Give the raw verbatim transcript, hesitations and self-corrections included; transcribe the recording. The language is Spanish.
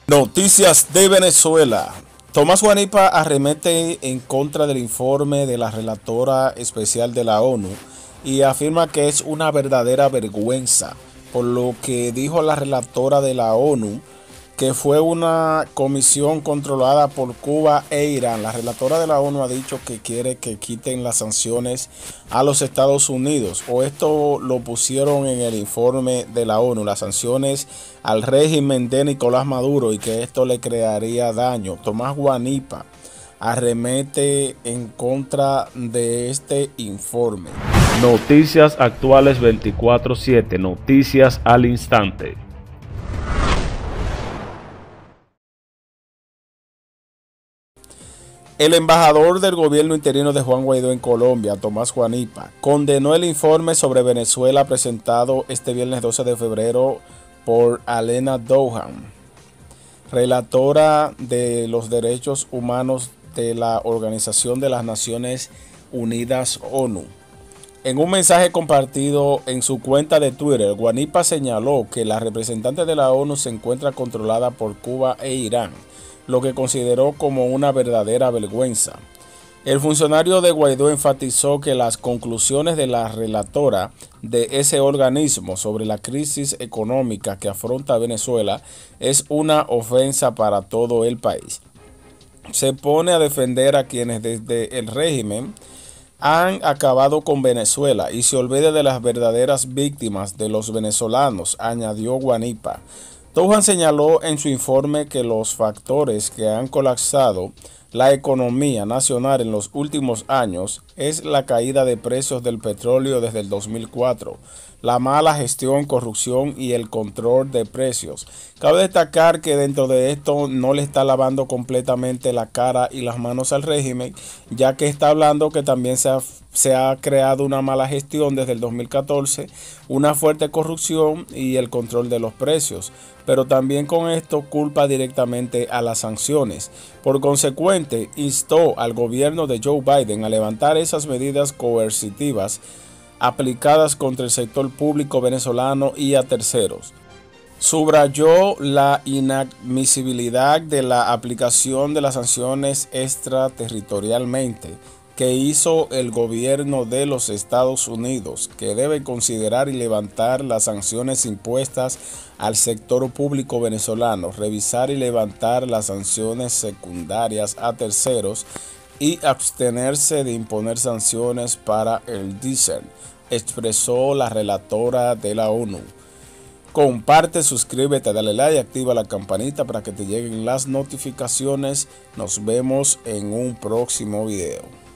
Noticias de Venezuela. Tomás Guanipa arremete en contra del informe de la relatora especial de la ONU y afirma que es una verdadera vergüenza por lo que dijo la relatora de la ONU, que fue una comisión controlada por Cuba e Irán. La relatora de la ONU ha dicho que quiere que quiten las sanciones a los Estados Unidos, o esto lo pusieron en el informe de la ONU, las sanciones al régimen de Nicolás Maduro, y que esto le crearía daño. Tomás Guanipa arremete en contra de este informe. Noticias actuales veinticuatro siete, noticias al instante. El embajador del gobierno interino de Juan Guaidó en Colombia, Tomás Guanipa, condenó el informe sobre Venezuela presentado este viernes doce de febrero por Alena Douhan, relatora de los derechos humanos de la Organización de las Naciones Unidas ONU. En un mensaje compartido en su cuenta de Twitter, Guanipa señaló que la representante de la ONU se encuentra controlada por Cuba e Irán, lo que consideró como una verdadera vergüenza. El funcionario de Guaidó enfatizó que las conclusiones de la relatora de ese organismo sobre la crisis económica que afronta Venezuela es una ofensa para todo el país. Se pone a defender a quienes desde el régimen han acabado con Venezuela y se olvida de las verdaderas víctimas de los venezolanos, añadió Guanipa. Douhan señaló en su informe que los factores que han colapsado la economía nacional en los últimos años es la caída de precios del petróleo desde el dos mil cuatro, la mala gestión, corrupción y el control de precios. Cabe destacar que dentro de esto no le está lavando completamente la cara y las manos al régimen, ya que está hablando que también se ha, se ha creado una mala gestión desde el dos mil catorce, una fuerte corrupción y el control de los precios, pero también con esto culpa directamente a las sanciones. Por consecuente, instó al gobierno de Joe Biden a levantar esas medidas coercitivas aplicadas contra el sector público venezolano y a terceros. Subrayó la inadmisibilidad de la aplicación de las sanciones extraterritorialmente que hizo el gobierno de los Estados Unidos, que debe considerar y levantar las sanciones impuestas al sector público venezolano, revisar y levantar las sanciones secundarias a terceros y abstenerse de imponer sanciones para el diésel, expresó la relatora de la ONU. Comparte, suscríbete, dale like y activa la campanita para que te lleguen las notificaciones. Nos vemos en un próximo video.